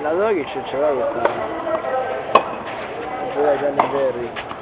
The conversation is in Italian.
La Dogic ce l'ha questo. Non ce l'ha già Berry.